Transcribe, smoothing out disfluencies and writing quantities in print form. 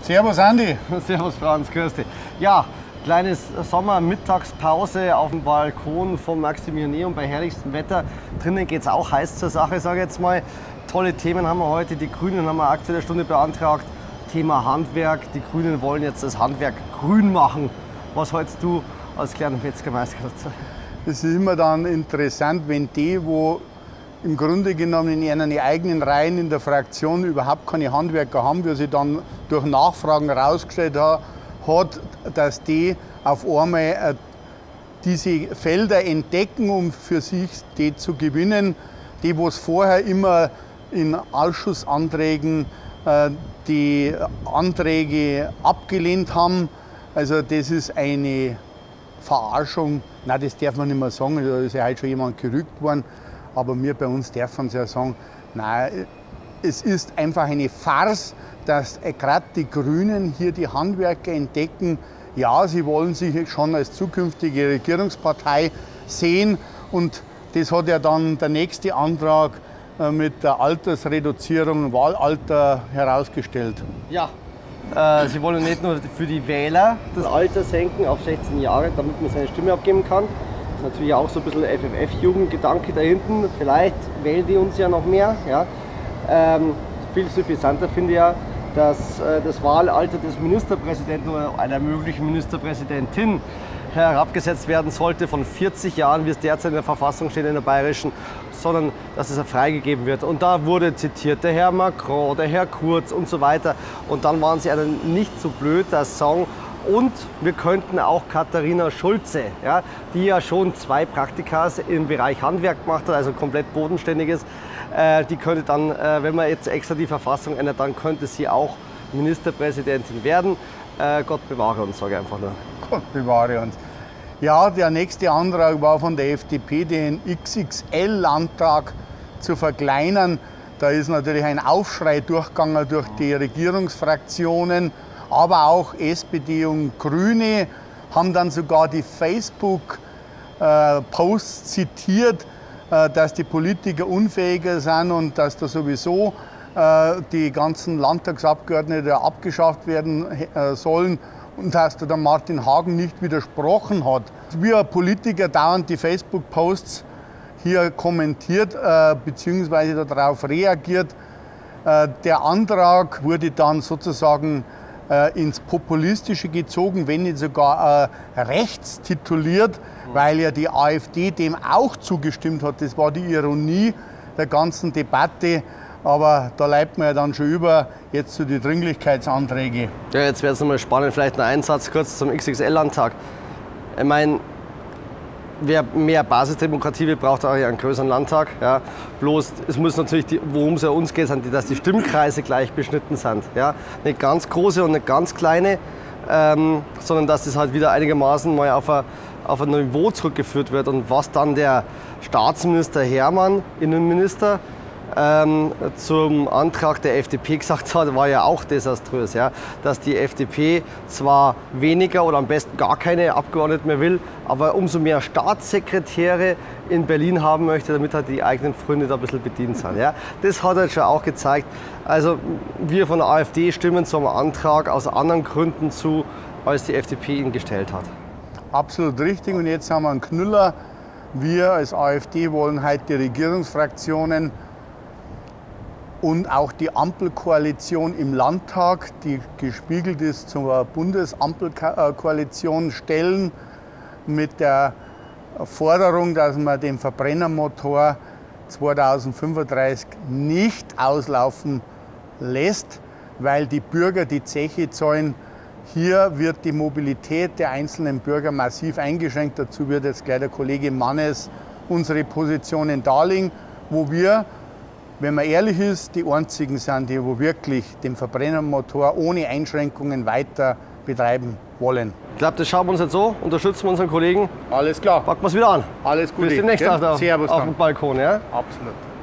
Servus Andi. Servus Franz, grüß dich. Ja, kleines Sommermittagspause auf dem Balkon vom Maximilianeum bei herrlichstem Wetter. Drinnen geht es auch heiß zur Sache, sage ich jetzt mal. Tolle Themen haben wir heute. Die Grünen haben eine Aktuelle Stunde beantragt. Thema Handwerk. Die Grünen wollen jetzt das Handwerk grün machen. Was hältst du als kleiner Metzgermeister dazu? Es ist immer dann interessant, wenn die, wo im Grunde genommen in ihren eigenen Reihen in der Fraktion überhaupt keine Handwerker haben, wie sie dann durch Nachfragen herausgestellt hat, dass die auf einmal diese Felder entdecken, um für sich die zu gewinnen, die wo es vorher immer in Ausschussanträgen die Anträge abgelehnt haben. Also das ist eine Verarschung. Nein, das darf man nicht mehr sagen, da ist ja heute schon jemand gerügt worden. Aber wir bei uns dürfen ja sagen, nein, es ist einfach eine Farce, dass gerade die Grünen hier die Handwerker entdecken. Ja, sie wollen sich schon als zukünftige Regierungspartei sehen. Und das hat ja dann der nächste Antrag mit der Altersreduzierung, Wahlalter herausgestellt. Ja, sie wollen nicht nur für die Wähler das Alter senken auf 16 Jahre, damit man seine Stimme abgeben kann. Das ist natürlich auch so ein bisschen FFF-Jugendgedanke da hinten. Vielleicht wählen die uns ja noch mehr. Ja. Viel suffisanter finde ich ja, dass das Wahlalter des Ministerpräsidenten oder einer möglichen Ministerpräsidentin herabgesetzt werden sollte von 40 Jahren, wie es derzeit in der Verfassung steht, in der bayerischen, sondern dass es freigegeben wird. Und da wurde zitiert der Herr Macron, der Herr Kurz und so weiter. Und dann waren sie nicht so blöd, dass sagen, und wir könnten auch Katharina Schulze, ja, die ja schon 2 Praktikas im Bereich Handwerk gemacht hat, also komplett bodenständiges, die könnte dann, wenn man jetzt extra die Verfassung ändert, dann könnte sie auch Ministerpräsidentin werden. Gott bewahre uns, sage ich einfach nur. Gott bewahre uns. Ja, der nächste Antrag war von der FDP, den XXL-Landtag zu verkleinern. Da ist natürlich ein Aufschrei durchgegangen durch die Regierungsfraktionen. Aber auch SPD und Grüne haben dann sogar die Facebook-Posts zitiert, dass die Politiker unfähiger sind und dass da sowieso die ganzen Landtagsabgeordneten abgeschafft werden sollen und dass da der Martin Hagen nicht widersprochen hat. Wie ein Politiker dauernd die Facebook-Posts hier kommentiert bzw. darauf reagiert. Der Antrag wurde dann sozusagen ins Populistische gezogen, wenn nicht sogar rechts tituliert, weil ja die AfD dem auch zugestimmt hat. Das war die Ironie der ganzen Debatte. Aber da leitet man ja dann schon über jetzt zu den Dringlichkeitsanträgen. Ja, jetzt wäre es nochmal spannend, vielleicht ein Einsatz kurz zum XXL-Landtag. Ich meine, wer mehr Basisdemokratie will, braucht auch einen größeren Landtag. Ja. Bloß, es muss natürlich, worum es ja uns geht, dass die Stimmkreise gleich beschnitten sind. Ja. Nicht ganz große und nicht ganz kleine, sondern dass das halt wieder einigermaßen mal auf ein Niveau zurückgeführt wird. Und was dann der Staatsminister Hermann, Innenminister, zum Antrag der FDP gesagt hat, war ja auch desaströs. Ja? Dass die FDP zwar weniger oder am besten gar keine Abgeordneten mehr will, aber umso mehr Staatssekretäre in Berlin haben möchte, damit halt die eigenen Freunde da ein bisschen bedient sind. Ja? Das hat er schon auch gezeigt. Also wir von der AfD stimmen zum Antrag aus anderen Gründen zu, als die FDP ihn gestellt hat. Absolut richtig. Und jetzt haben wir einen Knüller. Wir als AfD wollen heute die Regierungsfraktionen und auch die Ampelkoalition im Landtag, die gespiegelt ist zur Bundesampelkoalition, stellen mit der Forderung, dass man den Verbrennermotor 2035 nicht auslaufen lässt, weil die Bürger die Zeche zahlen. Hier wird die Mobilität der einzelnen Bürger massiv eingeschränkt. Dazu wird jetzt gleich der Kollege Mannes unsere Positionen darlegen, wo wir, wenn man ehrlich ist, die einzigen sind, die wo wirklich den Verbrennermotor ohne Einschränkungen weiter betreiben wollen. Ich glaube, das schauen wir uns jetzt so, unterstützen wir unseren Kollegen. Alles klar. Packen wir es wieder an. Alles Gute. Bis demnächst auf Servus dem Balkon. Ja? Absolut.